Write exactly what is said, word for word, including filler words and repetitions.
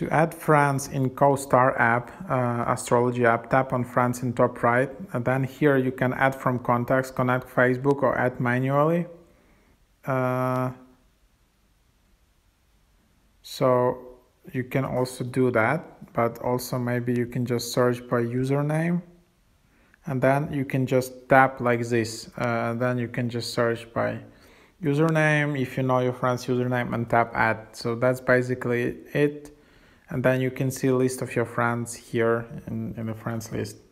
To add friends in Co Star app, uh, astrology app, tap on friends in top right, and then here you can add from contacts, connect Facebook, or add manually. Uh, so you can also do that, but also maybe you can just search by username, and then you can just tap like this. Uh, then you can just search by username if you know your friend's username and tap add. So that's basically it. And then you can see a list of your friends here in, in the friends list.